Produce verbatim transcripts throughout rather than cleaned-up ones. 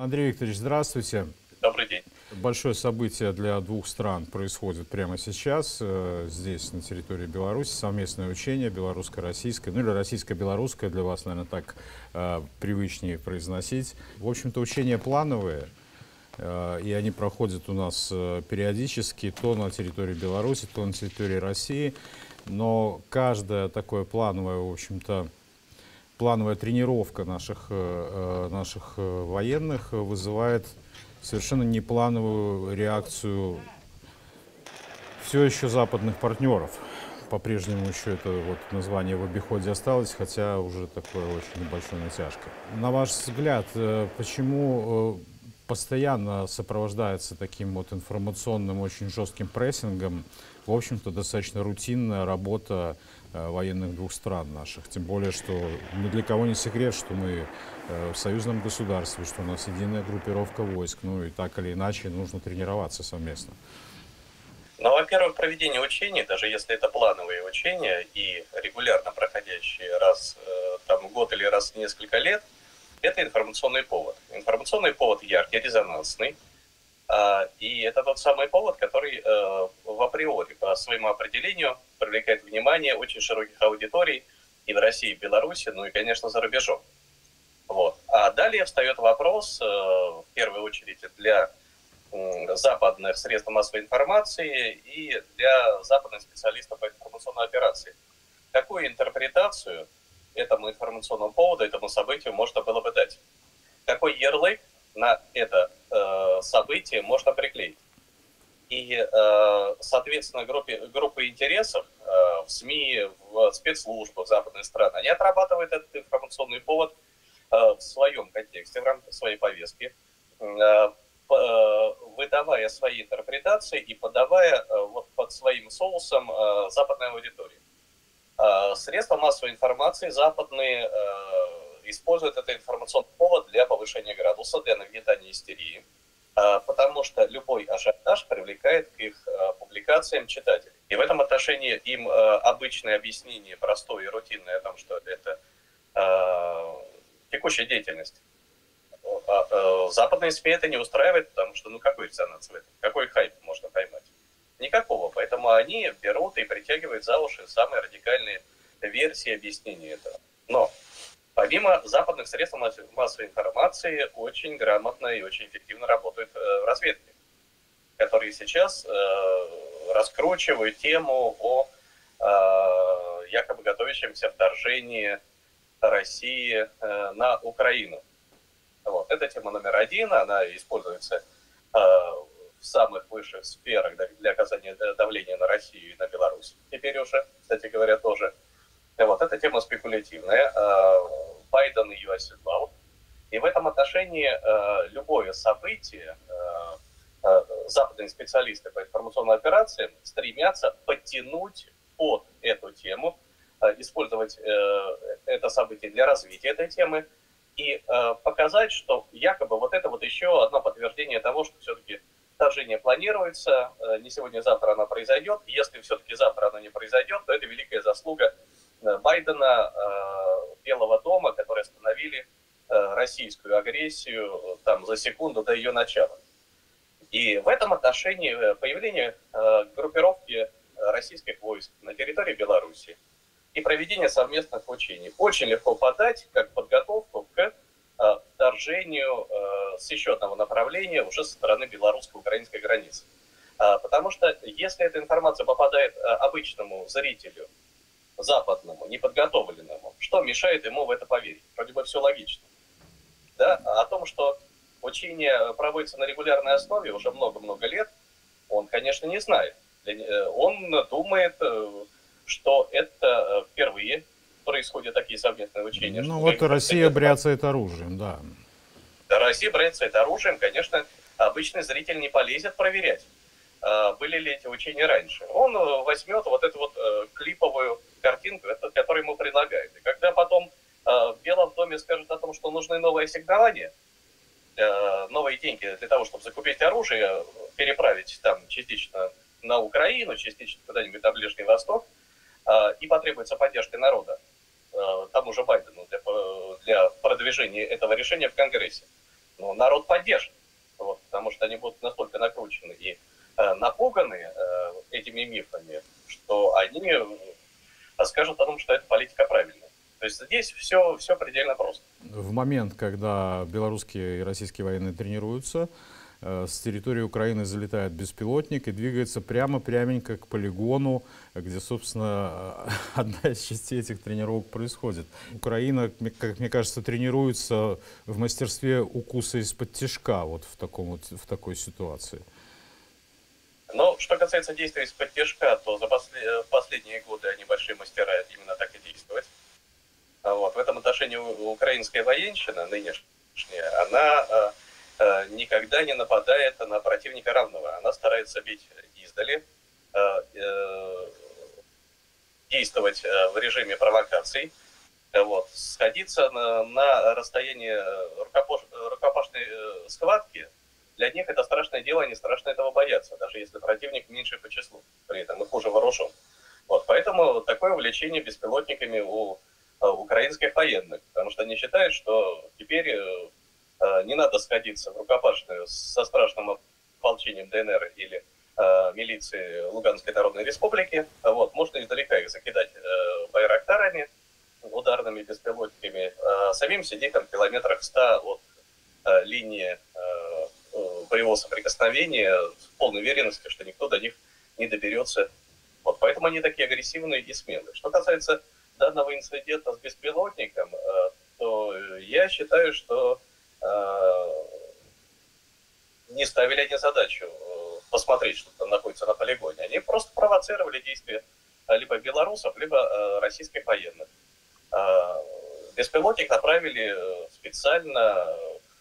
Андрей Викторович, здравствуйте. Добрый день. Большое событие для двух стран происходит прямо сейчас, э, здесь, на территории Беларуси. Совместное учение белорусско-российское, ну или российско-белорусское, для вас, наверное, так э, привычнее произносить. В общем-то, учения плановые, э, и они проходят у нас э, периодически, то на территории Беларуси, то на территории России. Но каждое такое плановое, в общем-то, плановая тренировка наших, э, наших военных вызывает совершенно неплановую реакцию все еще западных партнеров. По-прежнему еще это вот название в обиходе осталось, хотя уже такое очень небольшой натяжкой. На ваш взгляд, почему постоянно сопровождается таким вот информационным очень жестким прессингом, в общем-то, достаточно рутинная работа военных двух стран наших? Тем более, что ни для кого не секрет, что мы в союзном государстве, что у нас единая группировка войск, ну и так или иначе нужно тренироваться совместно. Ну, во-первых, проведение учений, даже если это плановые учения и регулярно проходящие раз там, в год или раз в несколько лет, это информационный повод. Информационный повод яркий, резонансный. И это тот самый повод, который в априори по своему определению привлекает внимание очень широких аудиторий и в России, и в Беларуси, ну и, конечно, за рубежом. Вот. А далее встает вопрос, в первую очередь, для западных средств массовой информации и для западных специалистов по информационной операции. Какую интерпретацию этому информационному поводу, этому событию можно было бы дать? Какой ярлык на это э, событие можно приклеить? И, э, соответственно, группе, группы интересов э, в СМИ, в спецслужбах западных стран, они отрабатывают этот информационный повод э, в своем контексте, в рамках своей повестки, э, выдавая свои интерпретации и подавая э, вот под своим соусом э, западной аудитории. Э, средства массовой информации западные э, используют этот информационный повод для повышения градуса, для нагнетания истерии, э, потому что любой ажиотаж привлекает к их э, публикациям читателей. И в этом отношении им э, обычное объяснение, простое и рутинное о том, что это э, текущая деятельность. Западные СМИ это не устраивает, потому что, ну, какой резонанс в этом? Какой хайп можно поймать? Никакого. Поэтому они берут и притягивают за уши самые радикальные версии объяснения этого. Но помимо западных средств массовой информации, очень грамотно и очень эффективно работают э, разведки, которые сейчас э, раскручивают тему о э, якобы готовящемся вторжении России э, на Украину. Вот. Это тема номер один, она используется э, в самых высших сферах для оказания давления на Россию и на Беларусь. Теперь уже, кстати говоря, тоже. Вот. Эта тема спекулятивная. Э, Байден ее оседлал. И в этом отношении э, любое событие, э, э, западные специалисты по информационным операциям стремятся подтянуть под эту тему, э, использовать э, это событие для развития этой темы, и э, показать, что якобы вот это вот еще одно подтверждение того, что все-таки вторжение планируется, э, не сегодня-завтра оно произойдет. И если все-таки завтра оно не произойдет, то это великая заслуга э, Байдена, э, Белого дома, которые остановили э, российскую агрессию э, там, за секунду до ее начала. И в этом отношении появление э, группировки российских войск на территории Беларуси и проведение совместных учений очень легко подать как подготовку к э, вторжению э, с еще одного направления уже со стороны белорусско-украинской границы. Э, потому что если эта информация попадает э, обычному зрителю, западному, неподготовленному, что мешает ему в это поверить? Вроде бы все логично. Да? А о том, что учение проводится на регулярной основе уже много-много лет, он, конечно, не знает. Он думает, что это впервые происходят такие совместные учения. Ну вот Россия бряцает оружием, да. Россия бряцает оружием, конечно, обычный зритель не полезет проверять, были ли эти учения раньше. Он возьмет вот эту вот клиповую картинку, которую ему предлагают. И когда потом в Белом доме скажут о том, что нужны новые ассигнования, новые деньги для того, чтобы закупить оружие, переправить там частично на Украину, частично куда-нибудь на Ближний Восток, и потребуется поддержка народа тому же Байдену для, для продвижения этого решения в Конгрессе, ну, народ поддержит, вот, потому что они будут настолько накручены и э, напуганы э, этими мифами, что они э, скажут о том, что эта политика правильная. То есть здесь все, все предельно просто. В момент, когда белорусские и российские военные тренируются, э, с территории Украины залетает беспилотник и двигается прямо-пряменько к полигону, где, собственно, одна из частей этих тренировок происходит. Украина, как мне кажется, тренируется в мастерстве укуса из-под тишка вот в, таком вот, в такой ситуации. Но что касается действий из-под тишка, то за послед... последние годы они большие мастера именно так и действовать. Вот. В этом отношении украинская военщина нынешняя, она э, э, никогда не нападает на противника равного. Она старается бить издали, э, э, действовать в режиме провокаций, вот, сходиться на, на расстояние рукопаш... рукопашной схватки. Для них это страшное дело, они страшно этого боятся, даже если противник меньше по числу, при этом и хуже вооружен. Вот. Поэтому такое увлечение беспилотниками у украинских военных, потому что они считают, что теперь э, не надо сходиться в рукопашную со страшным ополчением ДНР или э, милиции Луганской Народной Республики. Вот, можно издалека их закидать э, байрактарами, ударными беспилотниками, э, самим сидеть там в километрах ста от э, линии э, боевого соприкосновения с полной уверенностью, что никто до них не доберется. Вот, поэтому они такие агрессивные и смелые. Что касается данного инцидента с беспилотником, то я считаю, что не ставили они задачу посмотреть, что там находится на полигоне. Они просто провоцировали действия либо белорусов, либо российских военных. Беспилотник направили специально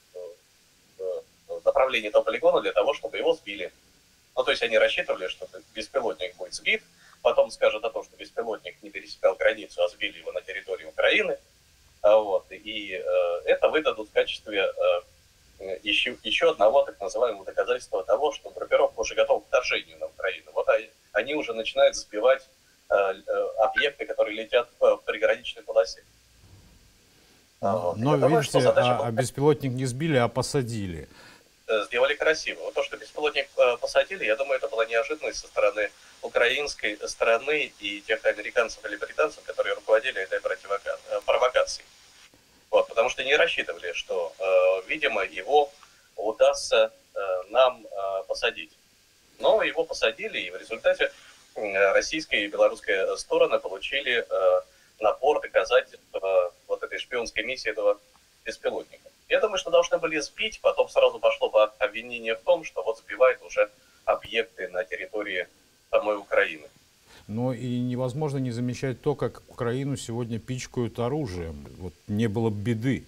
в направлении этого полигона для того, чтобы его сбили. Ну, то есть они рассчитывали, что беспилотник будет сбит, потом скажут о том, что беспилотник не пересекал границу, а сбили его на территории Украины. Вот. И э, это выдадут в качестве э, еще, еще одного так называемого доказательства того, что группировка уже готова к вторжению на Украину. Вот они уже начинают сбивать э, э, объекты, которые летят в приграничной полосе. Но, вот. Но думаю, видите, а, а беспилотник не сбили, а посадили. Сделали красиво. Вот то, что беспилотник э, посадили, я думаю, это была неожиданность со стороны украинской стороны и тех американцев или британцев, которые руководили этой провокацией. Вот, потому что не рассчитывали, что, э, видимо, его удастся э, нам э, посадить. Но его посадили, и в результате э, российская и белорусская стороны получили э, напор доказательств э, вот этой шпионской миссии этого беспилотника. Я думаю, что должны были сбить, потом сразу пошло бы обвинение в том, что вот сбивают уже объекты на территории самой Украины. Но и невозможно не замечать то, как Украину сегодня пичкают оружием. Вот не было беды.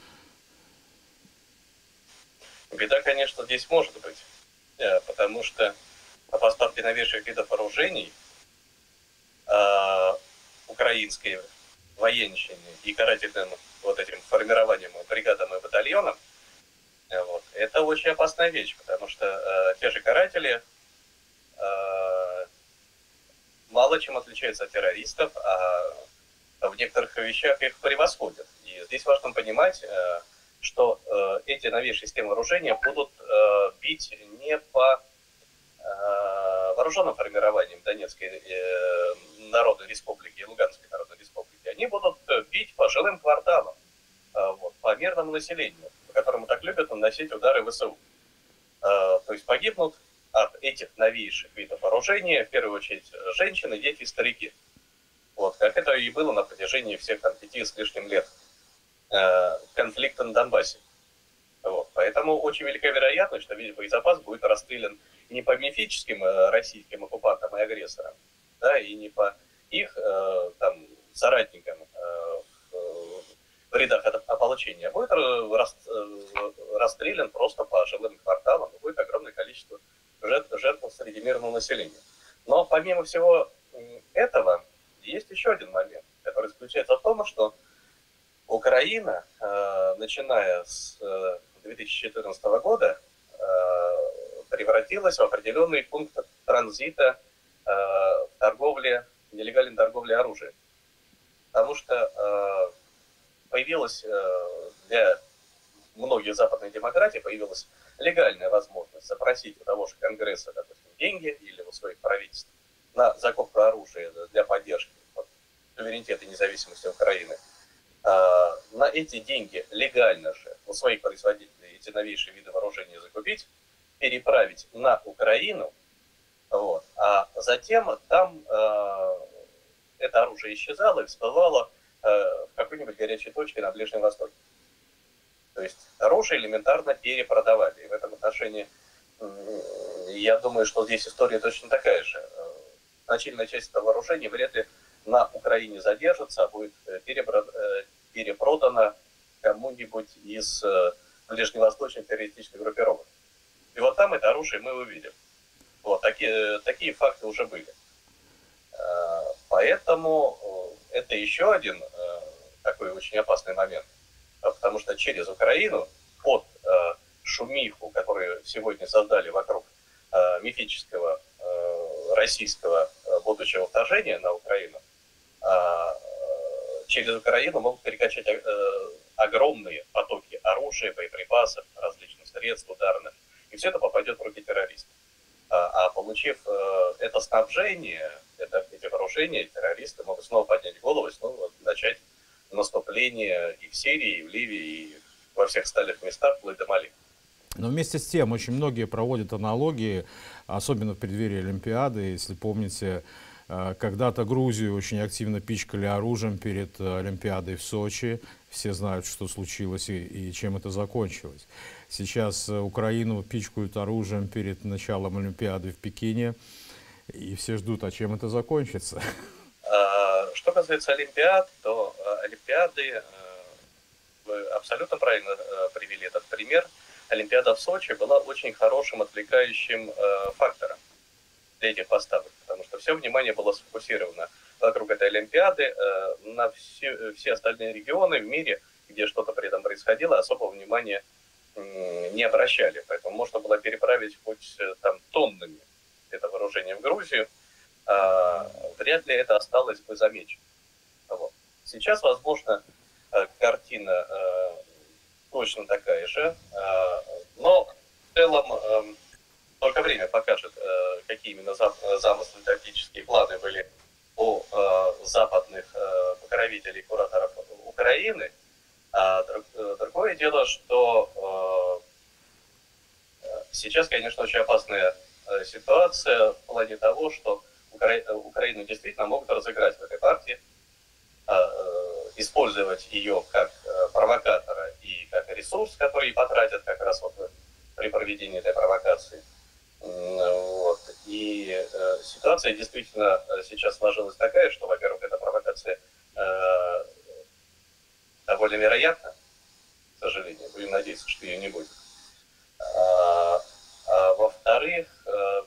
Беда, конечно, здесь может быть, потому что поставки новейших видов вооружений э, украинской военщине и карательным вот этим формированием бригадам и батальонам, вот, это очень опасная вещь, потому что э, те же каратели э, мало чем отличаются от террористов, а в некоторых вещах их превосходят. И здесь важно понимать, э, что э, эти новейшие системы вооружения будут э, бить не по э, вооруженным формированиям Донецкой э, Народной Республики и Луганской Народной Республики. Они будут бить по жилым кварталам, э, вот, по мирному населению, по которому так любят наносить удары ВСУ. Э, то есть погибнут от этих новейших видов вооружения, в первую очередь, женщины, дети и старики. Вот, как это и было на протяжении всех там, пяти с лишним лет э, конфликта на Донбассе. Вот, поэтому очень велика вероятность, что весь боезапас будет расстрелян не по мифическим э, российским оккупантам и агрессорам, да, и не по их э, там, соратникам э, в рядах ополчения, а будет рас, э, расстрелян просто по жилым кварталам, и будет огромное количество жертв, жертв среди мирного населения. Но помимо всего этого, есть еще один момент, который заключается в том, что Украина, э, начиная с э, две тысячи четырнадцатого года, э, превратилась в определенный пункт транзита э, в торговле, нелегальной торговле оружием. Потому что э, появилась э, для многих западных демократий появилась легальная возможность запросить у того же Конгресса, допустим, деньги или у своих правительств на закупку оружия для поддержки вот, суверенитета и независимости Украины. А, на эти деньги легально же у своих производителей эти новейшие виды вооружения закупить, переправить на Украину, вот, а затем там э, это оружие исчезало и всплывало э, в какой-нибудь горячей точке на Ближнем Востоке. То есть оружие элементарно перепродавали. И в этом отношении я думаю, что здесь история точно такая же. Значительная часть этого вооружения вряд ли на Украине задержится, а будет перепродана кому-нибудь из ближневосточных террористических группировок. И вот там это оружие мы увидим. Вот, такие, такие факты уже были. Поэтому это еще один такой очень опасный момент. Потому что через Украину под шумиху, которую сегодня создали вокруг мифического российского будущего вторжения на Украину, через Украину могут перекачать огромные потоки оружия, боеприпасов, различных средств ударных. И все это попадет в руки террористов. А, а получив э, это снабжение, это, эти вооружения, террористы могут снова поднять голову и снова начать наступление и в Сирии, и в Ливии, и во всех остальных местах, вплоть до Мали. Но вместе с тем очень многие проводят аналогии, особенно в преддверии Олимпиады. Если помните, когда-то Грузию очень активно пичкали оружием перед Олимпиадой в Сочи. Все знают, что случилось и, и чем это закончилось. Сейчас Украину пичкают оружием перед началом Олимпиады в Пекине. И все ждут, а чем это закончится. Что касается Олимпиад, то Олимпиады, вы абсолютно правильно привели этот пример. Олимпиада в Сочи была очень хорошим отвлекающим фактором для этих поставок, потому что все внимание было сфокусировано вокруг этой Олимпиады. На все, все остальные регионы в мире, где что-то при этом происходило, особого внимания не обращали. Поэтому можно было переправить хоть там тоннами это вооружение в Грузию, а вряд ли это осталось бы замечено. Вот. Сейчас, возможно, картина точно такая же, но в целом только время покажет, какие именно замыслы, тактические планы были у западных покровителей, кураторов Украины. А другое дело, что сейчас, конечно, очень опасная ситуация в плане того, что Украину действительно могут разыграть в этой партии, использовать ее как провокатора и как ресурс, который потратят как раз вот при проведении этой провокации. Вот. И э, ситуация действительно сейчас сложилась такая, что, во-первых, эта провокация э, довольно вероятна, к сожалению, будем надеяться, что ее не будет. А, а во-вторых, э,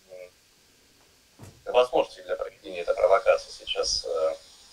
возможности для проведения этой провокации сейчас э,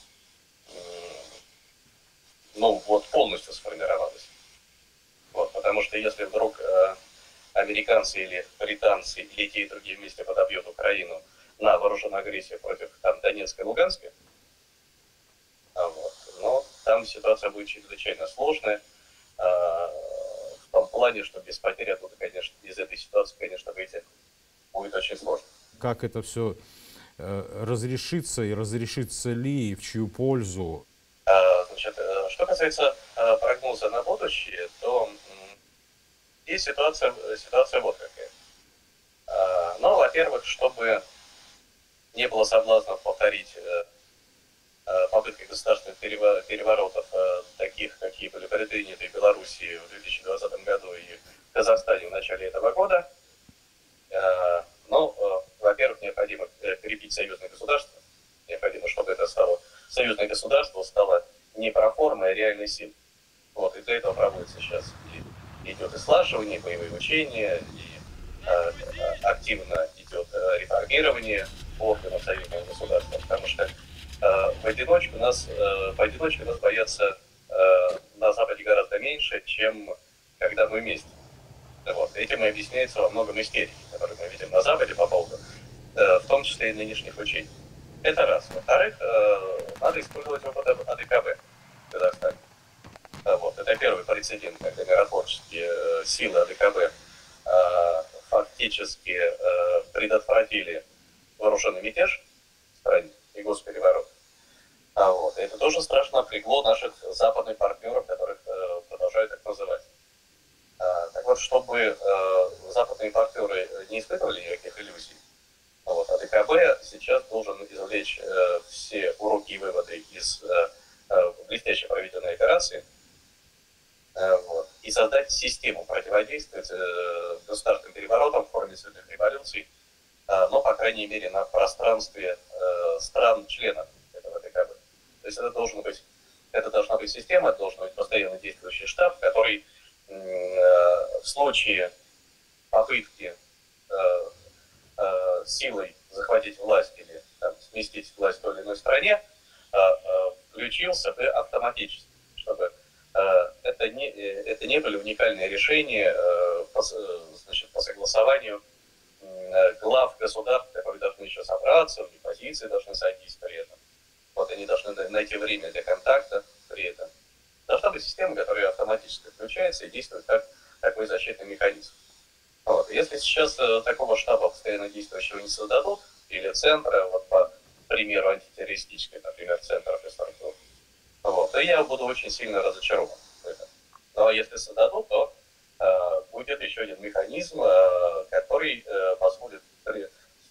ну, вот полностью сформировалась. Вот, потому что если вдруг э, американцы или британцы или те и другие вместе подобьют Украину на вооруженную агрессию против там, Донецка и Луганска, а вот, но там ситуация будет чрезвычайно сложная, э, в том плане, что без потерь оттуда, конечно, из этой ситуации, конечно, выйти будет очень сложно. Как это все э, разрешится и разрешится ли, и в чью пользу? Значит, что касается прогноза на будущее, то здесь ситуация, ситуация вот какая. Ну, во-первых, чтобы не было соблазнов повторить попытки государственных переворотов, таких, какие были предприняты в Белоруссии в две тысячи двадцатом году и в Казахстане в начале этого года, ну, во-первых, необходимо крепить союзное государство. Необходимо, чтобы это стало, союзное государство стало не проформой, а реальной силой. Вот, и для этого проводится сейчас и идет и слаживание, и боевые учения, и э, активно идет э, реформирование органов союзного государства, потому что э, в одиночку нас, э, поодиночке нас боятся э, на Западе гораздо меньше, чем когда мы вместе. Вот. Этим и объясняется во многом истерики, которые мы видим на Западе по поводу, э, в том числе и нынешних учений. Это раз. Во-вторых, э, надо использовать опыт АДКБ в Казахстане. Вот. это первый прецедент, когда миротворческие э, силы АДКБ э, фактически э, предотвратили вооруженный мятеж в стране и госпереворот. А вот, это тоже страшно напрягло наших западных партнеров, которых э, продолжают так называть. А, так вот, чтобы э, западные партнеры не испытывали никаких иллюзий, вот, АДКБ сейчас должен извлечь э, все уроки и выводы из э, э, блестяще проведенной операции, э, вот, и создать систему противодействия э, государственным переворотам в форме цветных революций, э, но, по крайней мере, на пространстве э, стран-членов этого АДКБ. То есть это должен быть, это должна быть система, это должен быть постоянно действующий штаб, который э, в случае попытки э, э, силой захватить власть или там, сместить власть в той или иной стране, э, э, включился бы автоматически, чтобы э, это, не, это не были уникальные решения э, по, значит, по согласованию э, глав государств, которые должны еще собраться, у них позиции должны сойтись при этом. Вот они должны найти время для контакта при этом. Должна быть система, которая автоматически включается и действует как такой защитный механизм. Вот. Если сейчас э, такого штаба постоянно действующего не создадут, или центра, вот по примеру антитеррористической, например, центров и структур, вот, то я буду очень сильно разочарован в этом. Но если создадут, то э, будет еще один механизм, э, который э, позволит при,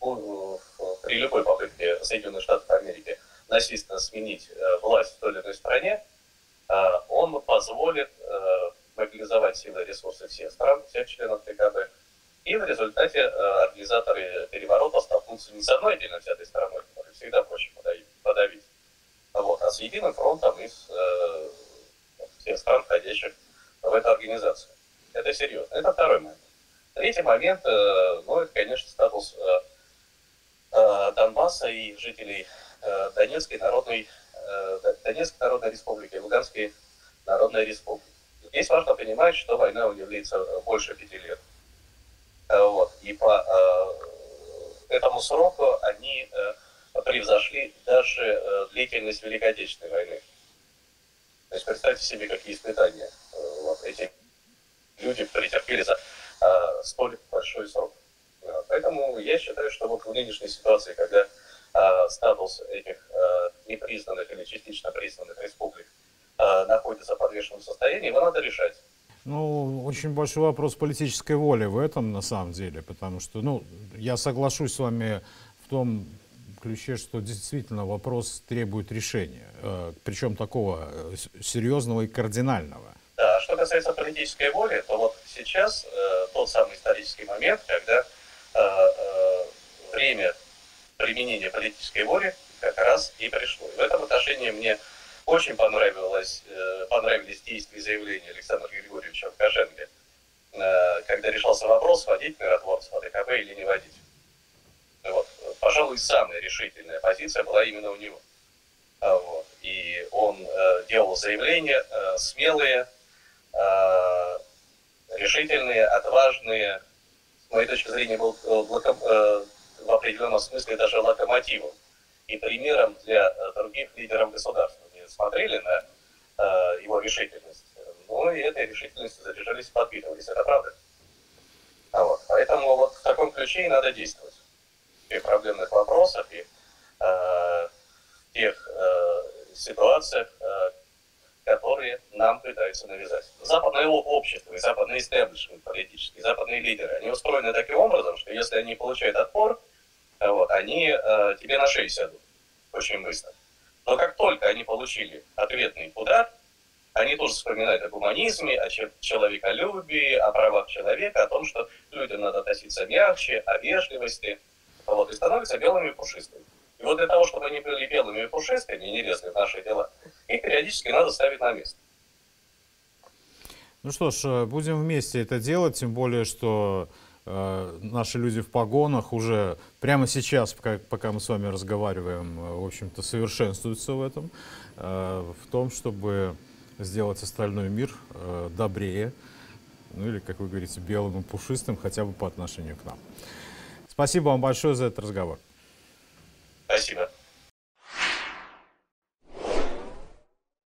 при любой попытке Соединенных Штатов Америки насильственно сменить э, власть в той или иной стране, э, он позволит э, мобилизовать силы и ресурсы всех стран, всех членов ТКБ, и в результате э, организаторы переворота столкнутся не с одной отдельно взятой страной, которую всегда проще подавить, а, вот, а с единым фронтом из э, всех стран, входящих в эту организацию. Это серьезно. Это второй момент. Третий момент, э, ну, это, конечно, статус э, э, Донбасса и жителей э, Донецкой Народной, э, Донецкой Народной Республики, Луганской Народной Республики. Здесь важно понимать, что война у них длится больше пяти лет. Вот. И по э, этому сроку они э, превзошли даже э, длительность Великой Отечественной войны. То есть представьте себе, какие испытания э, вот, эти люди претерпели за э, столь большой срок. Э, поэтому я считаю, что вот в нынешней ситуации, когда э, статус этих э, непризнанных или частично признанных республик э, находится в подвешенном состоянии, его надо решать. Ну, очень большой вопрос политической воли в этом, на самом деле, потому что, ну, я соглашусь с вами в том ключе, что действительно вопрос требует решения, э, причем такого серьезного и кардинального. Да, что касается политической воли, то вот сейчас э, тот самый исторический момент, когда э, э, время применения политической воли как раз и пришло. И в этом отношении мне очень понравилось, э, понравились действия и заявления Александра Григорьевича Лукашенко, э, когда решался вопрос, вводить миротворцев в АДКБ или не вводить. Вот. Пожалуй, самая решительная позиция была именно у него. А, вот. И он э, делал заявления э, смелые, э, решительные, отважные. С моей точки зрения, был локом, э, в определенном смысле даже локомотивом и примером для э, других лидеров государства. Смотрели на э, его решительность, но и этой решительностью заряжались и подпитывались. Это правда. А вот. Поэтому вот в таком ключе и надо действовать. И в проблемных вопросах, и э, в тех э, ситуациях, э, которые нам пытаются навязать. Западное общество и западный истеблишмент политический, западные лидеры, они устроены таким образом, что если они получают отпор, вот, они э, тебе на шею сядут очень быстро. Но как только они получили ответный удар, они тоже вспоминают о гуманизме, о человеколюбии, о правах человека, о том, что людям надо относиться мягче, о вежливости, вот, и становятся белыми и пушистыми. И вот для того, чтобы они были белыми и пушистыми и не лезли в наши дела, их периодически надо ставить на место. Ну что ж, будем вместе это делать, тем более, что э, наши люди в погонах уже прямо сейчас, пока, пока мы с вами разговариваем, в общем-то, совершенствуются в этом, э, в том, чтобы сделать остальной мир э, добрее, ну или, как вы говорите, белым и пушистым, хотя бы по отношению к нам. Спасибо вам большое за этот разговор. Спасибо.